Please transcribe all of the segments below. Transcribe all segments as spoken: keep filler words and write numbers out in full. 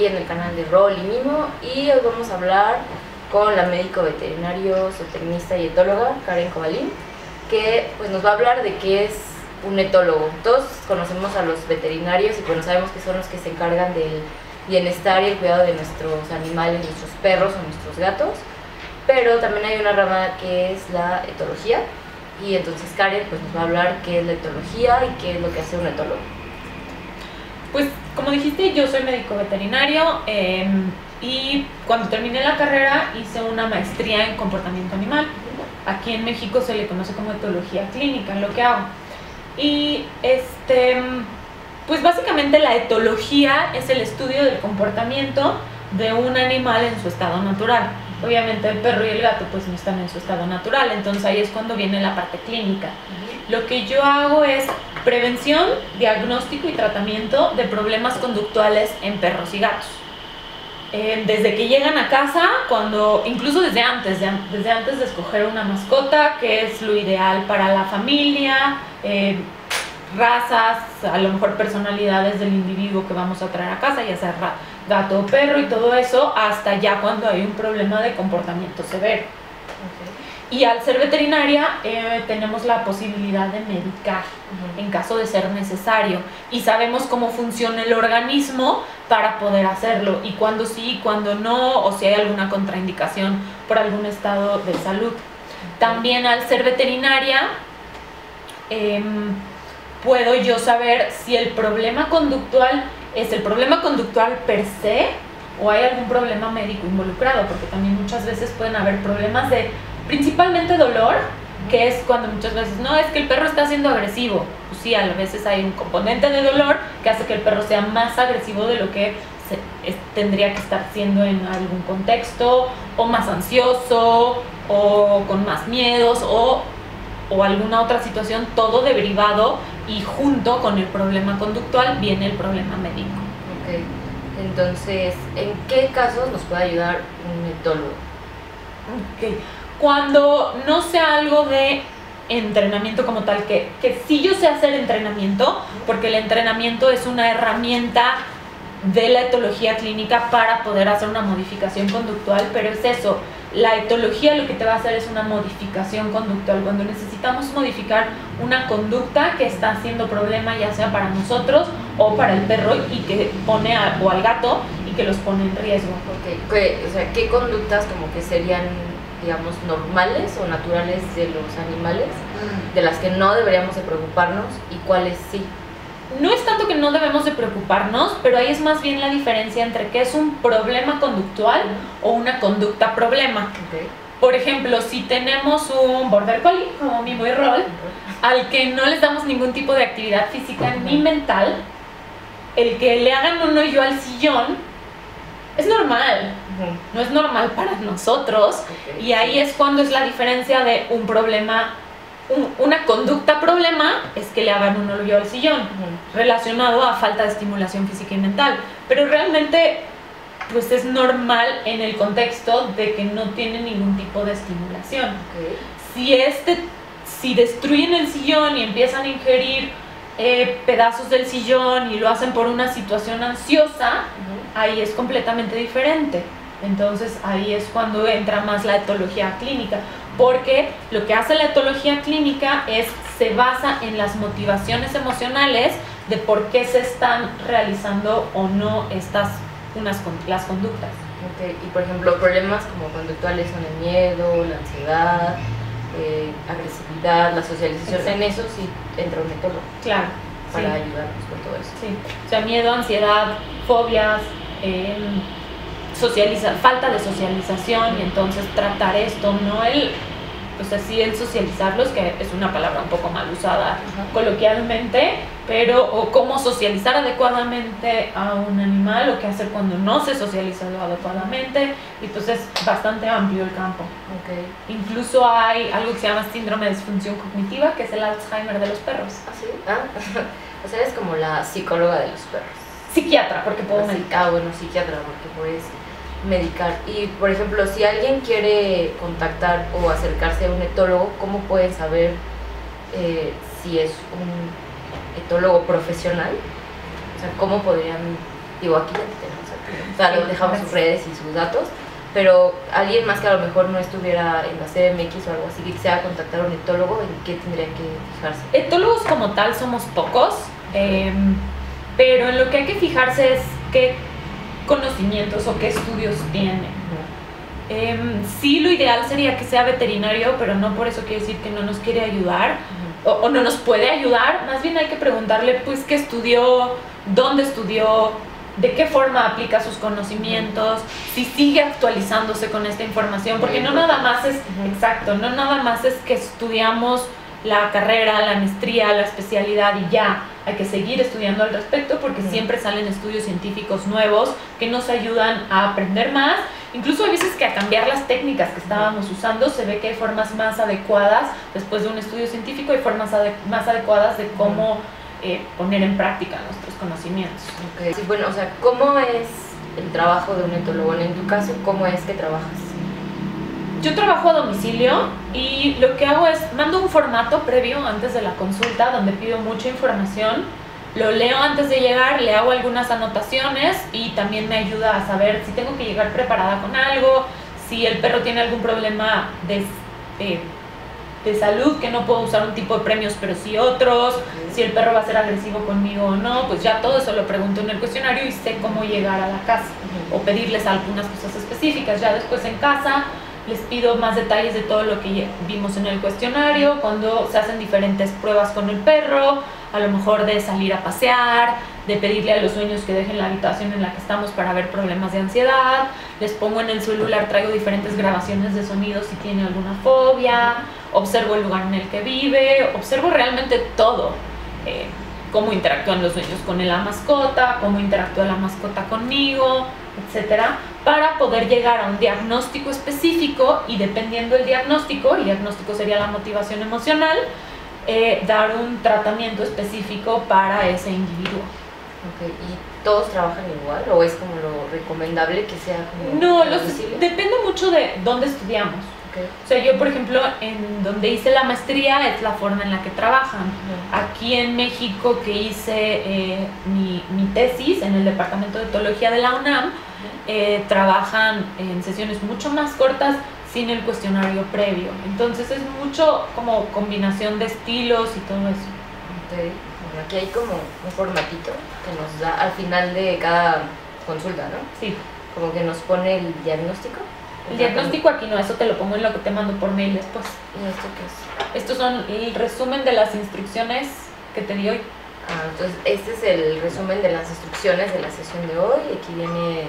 aquí en el canal de Rol y Mimo, y hoy vamos a hablar con la médico veterinario, zootecnista y etóloga Karen Kobalín, que pues nos va a hablar de qué es un etólogo. Todos conocemos a los veterinarios y pues sabemos que son los que se encargan del bienestar y el cuidado de nuestros animales, nuestros perros o nuestros gatos, pero también hay una rama que es la etología, y entonces Karen pues nos va a hablar qué es la etología y qué es lo que hace un etólogo. Pues como dijiste, yo soy médico veterinario eh, y cuando terminé la carrera hice una maestría en comportamiento animal. Aquí en México se le conoce como etología clínica, lo que hago. Y este, pues básicamente la etología es el estudio del comportamiento de un animal en su estado natural. Obviamente el perro y el gato pues no están en su estado natural, entonces ahí es cuando viene la parte clínica. Lo que yo hago es prevención, diagnóstico y tratamiento de problemas conductuales en perros y gatos. Eh, desde que llegan a casa, cuando, incluso desde antes, de, desde antes de escoger una mascota, que es lo ideal para la familia, eh, razas, a lo mejor personalidades del individuo que vamos a traer a casa, ya sea gato o perro y todo eso, hasta ya cuando hay un problema de comportamiento severo. Okay. Y al ser veterinaria eh, tenemos la posibilidad de medicar uh-huh. en caso de ser necesario, y sabemos cómo funciona el organismo para poder hacerlo, y cuando sí, cuando no, o si hay alguna contraindicación por algún estado de salud. Okay. También al ser veterinaria eh, puedo yo saber si el problema conductual es el problema conductual per se o hay algún problema médico involucrado, porque también muchas veces pueden haber problemas de, principalmente dolor, que es cuando muchas veces, no, es que el perro está siendo agresivo. Pues sí, a veces hay un componente de dolor que hace que el perro sea más agresivo de lo que se, es, tendría que estar siendo en algún contexto, o más ansioso, o con más miedos, o, o alguna otra situación, todo derivado, y junto con el problema conductual viene el problema médico. Ok, entonces, ¿en qué casos nos puede ayudar un etólogo? Ok, cuando no sea algo de entrenamiento como tal, que, que sí yo sé hacer entrenamiento, porque el entrenamiento es una herramienta de la etología clínica para poder hacer una modificación conductual, pero es eso, la etología lo que te va a hacer es una modificación conductual, cuando necesitamos modificar una conducta que está haciendo problema ya sea para nosotros o para el perro y que pone a, o al gato y que los pone en riesgo. Okay. ¿Qué, o sea, ¿qué conductas como que serían, digamos, normales o naturales de los animales, de las que no deberíamos de preocuparnos, y cuáles sí? No es tanto que no debemos de preocuparnos, pero ahí es más bien la diferencia entre qué es un problema conductual o una conducta problema. Okay. Por ejemplo, si tenemos un border collie, como Mimo y Rol, al que no les damos ningún tipo de actividad física ni mental, el que le hagan un hoyo al sillón es normal, uh-huh. no es normal para nosotros, okay. Y ahí es cuando es la diferencia de un problema. Una conducta problema es que le hagan un hoyo al sillón, uh-huh. relacionado a falta de estimulación física y mental, pero realmente pues es normal en el contexto de que no tiene ningún tipo de estimulación. Okay. Si, este, si destruyen el sillón y empiezan a ingerir eh, pedazos del sillón y lo hacen por una situación ansiosa, uh-huh. ahí es completamente diferente. Entonces ahí es cuando entra más la etología clínica, porque lo que hace la etología clínica es, se basa en las motivaciones emocionales de por qué se están realizando o no estas, unas, las conductas. Okay. Y por ejemplo, problemas como conductuales son el miedo, la ansiedad, eh, agresividad, la socialización. Exacto. En eso sí entra un etólogo. Claro. Para sí. ayudarnos con todo eso. Sí. O sea, miedo, ansiedad, fobias, eh, socializa, falta de socialización, y entonces tratar esto, no el, pues así el socializarlos, que es una palabra un poco mal usada uh-huh. coloquialmente, pero o cómo socializar adecuadamente a un animal, o qué hacer cuando no se socializa adecuadamente, y pues es bastante amplio el campo. Okay. Incluso hay algo que se llama síndrome de disfunción cognitiva, que es el Alzheimer de los perros. ¿Ah, sí? Ah, o sea, eres como la psicóloga de los perros. Psiquiatra, porque puedo medicar. Ah, bueno, psiquiatra, porque puedes medicar. Y, por ejemplo, si alguien quiere contactar o acercarse a un etólogo, ¿cómo pueden saber eh, si es un etólogo profesional? O sea, ¿cómo podrían...? Digo, aquí ya te tenemos a ti. O sea, sí, dejamos sus redes y sus datos, pero alguien más que a lo mejor no estuviera en la C D M X o algo así, que quisiera contactar a un etólogo, ¿en qué tendría que fijarse? Etólogos como tal somos pocos, eh, pero en lo que hay que fijarse es qué conocimientos o qué estudios tiene. Uh-huh. eh, sí, lo ideal sería que sea veterinario, pero no por eso quiere decir que no nos quiere ayudar. O, o no nos puede ayudar, más bien hay que preguntarle pues qué estudió, dónde estudió, de qué forma aplica sus conocimientos, si sigue actualizándose con esta información, porque no nada más es, exacto, no nada más es que estudiamos la carrera, la maestría, la especialidad y ya, hay que seguir estudiando al respecto porque siempre salen estudios científicos nuevos que nos ayudan a aprender más. Incluso hay veces que a cambiar las técnicas que estábamos usando se ve que hay formas más adecuadas, después de un estudio científico hay formas ade- más adecuadas de cómo eh, poner en práctica nuestros conocimientos. Okay. Sí, bueno, o sea, ¿cómo es el trabajo de un etólogo? En tu caso, ¿cómo es que trabajas? Yo trabajo a domicilio y lo que hago es, mando un formato previo antes de la consulta donde pido mucha información, lo leo antes de llegar, le hago algunas anotaciones y también me ayuda a saber si tengo que llegar preparada con algo, si el perro tiene algún problema de, eh, de salud, que no puedo usar un tipo de premios pero sí otros, okay. Si el perro va a ser agresivo conmigo o no, pues ya todo eso lo pregunto en el cuestionario y sé cómo llegar a la casa, uh-huh. O pedirles algunas cosas específicas. Ya después en casa les pido más detalles de todo lo que vimos en el cuestionario, cuando se hacen diferentes pruebas con el perro, a lo mejor de salir a pasear, de pedirle a los dueños que dejen la habitación en la que estamos para ver problemas de ansiedad, les pongo en el celular, traigo diferentes grabaciones de sonido si tiene alguna fobia, observo el lugar en el que vive, observo realmente todo, eh, cómo interactúan los dueños con la mascota, cómo interactúa la mascota conmigo, etcétera, para poder llegar a un diagnóstico específico y dependiendo del diagnóstico, el diagnóstico sería la motivación emocional, eh, dar un tratamiento específico para ese individuo. Okay. ¿Y todos trabajan igual o es como lo recomendable que sea como No, los, depende mucho de dónde estudiamos. Okay. O sea, yo por ejemplo, en donde hice la maestría es la forma en la que trabajan. Uh-huh. Aquí en México que hice eh, mi, mi tesis en el departamento de etología de la UNAM, uh-huh. eh, trabajan en sesiones mucho más cortas sin el cuestionario previo. Entonces es mucho como combinación de estilos y todo eso. Okay. Bueno, aquí hay como un formatito que nos da al final de cada consulta, ¿no? Sí. Como que nos pone el diagnóstico. El diagnóstico aquí no, eso te lo pongo en lo que te mando por mail después. ¿Y esto qué es? Estos son el resumen de las instrucciones que te di hoy. Ah, entonces este es el resumen de las instrucciones de la sesión de hoy. Aquí viene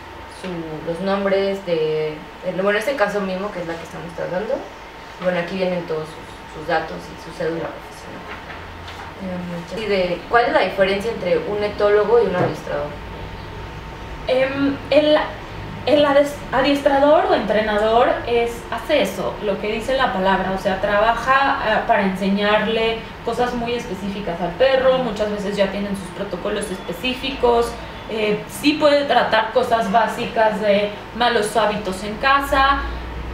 su, los nombres de, bueno, en este caso mismo que es la que estamos tratando. Bueno, aquí vienen todos sus, sus datos y su cédula profesional. ¿Y de cuál es la diferencia entre un etólogo y un adiestrador? Um, el El adiestrador o entrenador es, hace eso, lo que dice la palabra, o sea, trabaja uh, para enseñarle cosas muy específicas al perro, muchas veces ya tienen sus protocolos específicos, eh, sí puede tratar cosas básicas de malos hábitos en casa,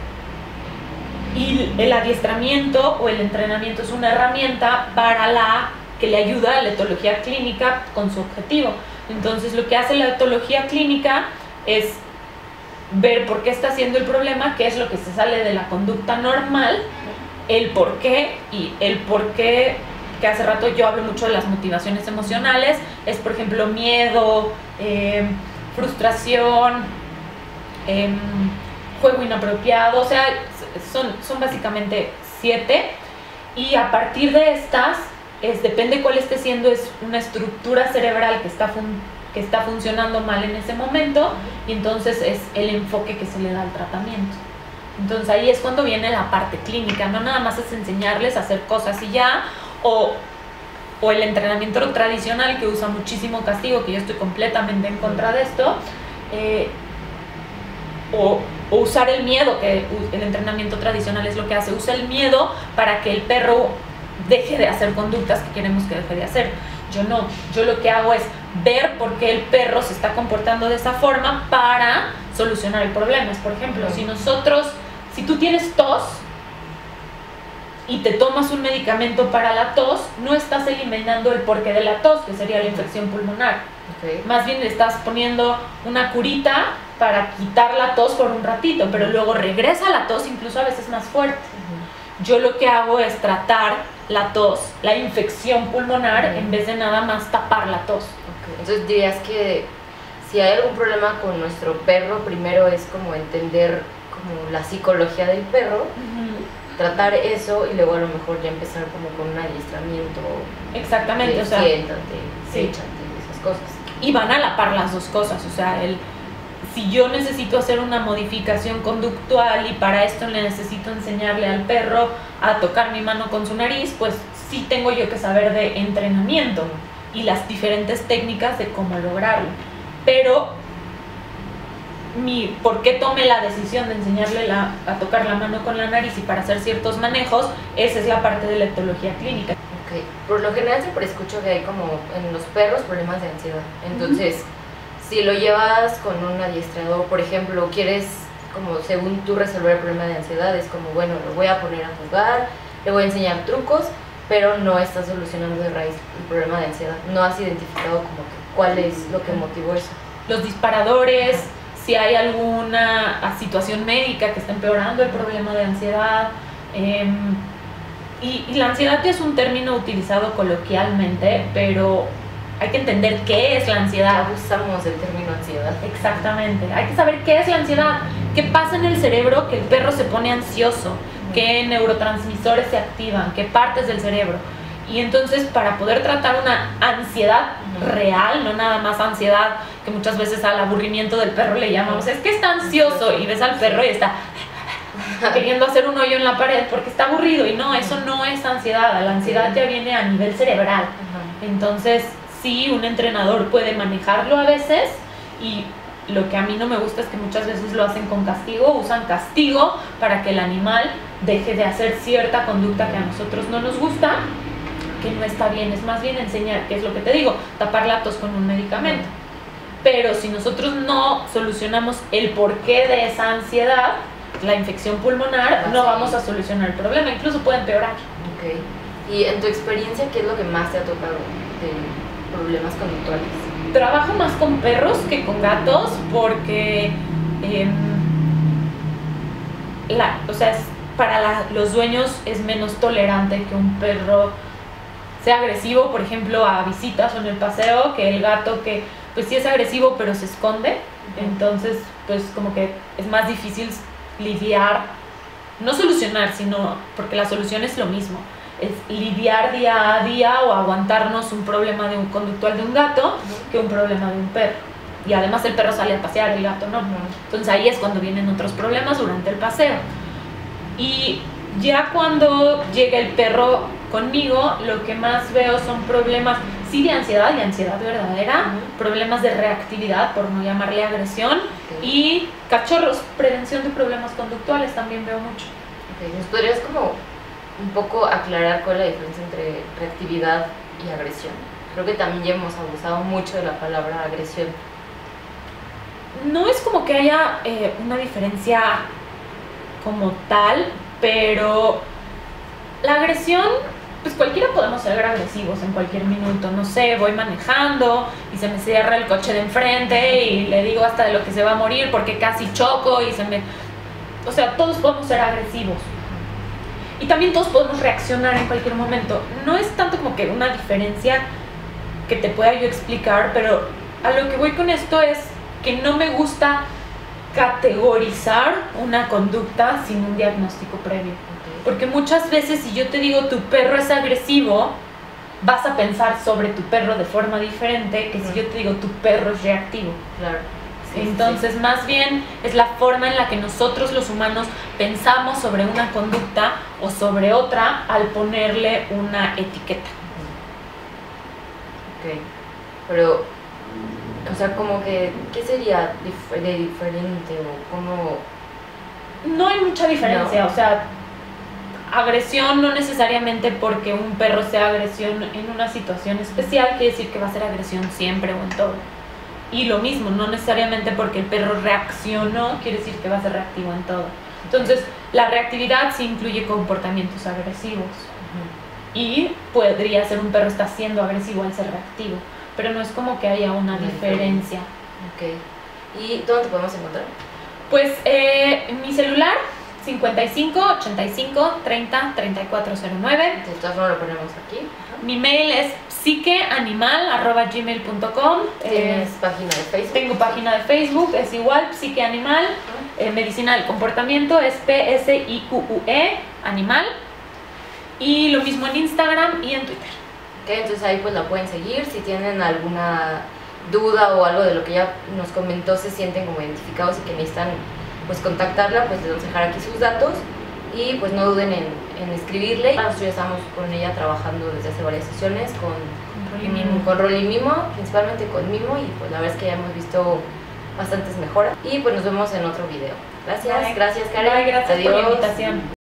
y el adiestramiento o el entrenamiento es una herramienta para la que le ayuda a la etología clínica con su objetivo. Entonces lo que hace la etología clínica es ver por qué está siendo el problema, qué es lo que se sale de la conducta normal, el por qué y el por qué, que hace rato yo hablo mucho de las motivaciones emocionales, es por ejemplo miedo, eh, frustración, eh, juego inapropiado, o sea, son, son básicamente siete y a partir de estas, es, depende cuál esté siendo, es una estructura cerebral que está funcionando que está funcionando mal en ese momento y entonces es el enfoque que se le da al tratamiento. Entonces ahí es cuando viene la parte clínica, no nada más es enseñarles a hacer cosas y ya, o, o el entrenamiento tradicional que usa muchísimo castigo, que yo estoy completamente en contra de esto, eh, o, o usar el miedo, que el entrenamiento tradicional es lo que hace, usa el miedo para que el perro deje de hacer conductas que queremos que deje de hacer. Yo no, yo lo que hago es ver por qué el perro se está comportando de esa forma para solucionar el problema. Por ejemplo, si nosotros, si tú tienes tos y te tomas un medicamento para la tos, no estás eliminando el porqué de la tos, que sería la infección pulmonar. Okay. Más bien le estás poniendo una curita para quitar la tos por un ratito, pero luego regresa la tos, incluso a veces más fuerte. Uh-huh. Yo lo que hago es tratar la tos, la infección pulmonar, uh-huh, en vez de nada más tapar la tos. Okay. Entonces dirías que si hay algún problema con nuestro perro, primero es como entender como la psicología del perro, uh-huh, tratar eso y luego a lo mejor ya empezar como con un adiestramiento. Exactamente, de o sea, siéntate, sí, échate, esas cosas. Y van a la par las dos cosas, o sea, el, si yo necesito hacer una modificación conductual y para esto le necesito enseñarle al perro a tocar mi mano con su nariz, pues sí tengo yo que saber de entrenamiento y las diferentes técnicas de cómo lograrlo. Pero mi, por qué tome la decisión de enseñarle la, a tocar la mano con la nariz y para hacer ciertos manejos, esa es la parte de la etología clínica. Okay. Por lo general siempre escucho que hay como en los perros problemas de ansiedad. Entonces, uh-huh, si lo llevas con un adiestrador, por ejemplo, quieres como según tú resolver el problema de ansiedad, es como, bueno, lo voy a poner a jugar, le voy a enseñar trucos, pero no estás solucionando de raíz el problema de ansiedad. No has identificado como que cuál es lo que motivó eso. Los disparadores, uh-huh, si hay alguna situación médica que está empeorando el problema de ansiedad. Eh, Y, y la ansiedad es un término utilizado coloquialmente, pero hay que entender qué es la ansiedad. Ya usamos el término ansiedad. Exactamente, hay que saber qué es la ansiedad, qué pasa en el cerebro que el perro se pone ansioso, uh-huh, qué neurotransmisores se activan, qué partes del cerebro. Y entonces para poder tratar una ansiedad, uh-huh, real, no nada más ansiedad que muchas veces al aburrimiento del perro le llamamos, es que está ansioso y ves al perro y está queriendo hacer un hoyo en la pared porque está aburrido, y no, eso no es ansiedad, la ansiedad ya viene a nivel cerebral. Entonces sí, un entrenador puede manejarlo a veces, y lo que a mí no me gusta es que muchas veces lo hacen con castigo, usan castigo para que el animal deje de hacer cierta conducta que a nosotros no nos gusta, que no está bien. Es más bien enseñar, que es lo que te digo, tapar la tos con un medicamento. Pero si nosotros no solucionamos el porqué de esa ansiedad, la infección pulmonar, no vamos a solucionar el problema, incluso puede empeorar. Okay. Y en tu experiencia, ¿qué es lo que más te ha tocado de problemas conductuales? Trabajo más con perros que con gatos porque eh, la, o sea, es, para la, los dueños es menos tolerante que un perro sea agresivo, por ejemplo, a visitas o en el paseo, que el gato que pues sí es agresivo pero se esconde. Uh-huh. Entonces pues como que es más difícil lidiar, no solucionar, sino porque la solución es lo mismo, es lidiar día a día o aguantarnos un problema de un conductual de un gato que un problema de un perro. Y además el perro sale a pasear, el gato no. Entonces ahí es cuando vienen otros problemas durante el paseo. Y ya cuando llega el perro conmigo, lo que más veo son problemas, sí, de ansiedad y ansiedad verdadera, uh-huh, problemas de reactividad, por no llamarle agresión, okay, y cachorros, prevención de problemas conductuales también veo mucho. Okay. ¿Nos podrías como un poco aclarar cuál es la diferencia entre reactividad y agresión? Creo que también ya hemos abusado mucho de la palabra agresión. No es como que haya eh, una diferencia como tal, pero la agresión, pues cualquiera podemos ser agresivos en cualquier minuto. No sé, voy manejando y se me cierra el coche de enfrente y le digo hasta de lo que se va a morir porque casi choco y se me... O sea, todos podemos ser agresivos. Y también todos podemos reaccionar en cualquier momento. No es tanto como que una diferencia que te pueda yo explicar, pero a lo que voy con esto es que no me gusta categorizar una conducta sin un diagnóstico previo. Porque muchas veces si yo te digo tu perro es agresivo, vas a pensar sobre tu perro de forma diferente que si yo te digo tu perro es reactivo. Claro. Sí, Entonces, sí, más bien es la forma en la que nosotros los humanos pensamos sobre una conducta o sobre otra al ponerle una etiqueta. Ok, pero, o sea, como que, ¿qué sería dif- de diferente o cómo? No hay mucha diferencia, no. O sea, agresión no necesariamente porque un perro sea agresión en una situación especial quiere decir que va a ser agresión siempre o en todo. Y lo mismo, no necesariamente porque el perro reaccionó quiere decir que va a ser reactivo en todo. Entonces, la reactividad sí incluye comportamientos agresivos. Ujú. Y podría ser un perro está siendo agresivo al ser reactivo, pero no es como que haya una Una diferencia. Ok. ¿Y dónde te podemos encontrar? Pues eh, en mi celular, cincuenta y cinco, ochenta y cinco, treinta, treinta y cuatro cero nueve. De todas formas lo ponemos aquí. Ajá. Mi mail es psiqueanimal arroba gmail punto com. ¿Tienes página de Facebook? Tengo página de Facebook, es igual, Psiqueanimal. Eh, medicina del comportamiento es P S I Q U E, animal. Y lo mismo en Instagram y en Twitter. Ok, entonces ahí pues la pueden seguir. Si tienen alguna duda o algo de lo que ella nos comentó, se sienten como identificados y que necesitan pues contactarla, pues les vamos a dejar aquí sus datos y pues no duden en, en escribirle. Nosotros ya estamos con ella trabajando desde hace varias sesiones con, Con Rolly Mimo. con Rolly Mimo, principalmente con Mimo, y pues la verdad es que ya hemos visto bastantes mejoras y pues nos vemos en otro video. Gracias, Bye. gracias Karen. Bye, gracias por la Adiós. invitación.